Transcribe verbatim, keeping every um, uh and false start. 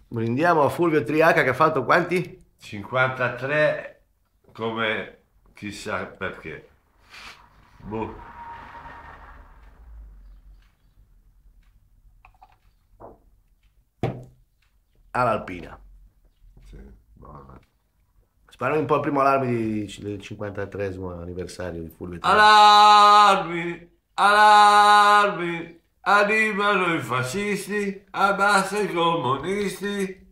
Brindiamo a Fulvio Triaca che ha fatto quanti? cinquantatré come chissà perché. Boh. All'Alpina. Sì, buona. Sparami un po' il primo allarme di- del cinquantatreesimo anniversario di Fulvio Triaca. Allarmi, allarmi, arrivano i fascisti, abbassa i comunisti.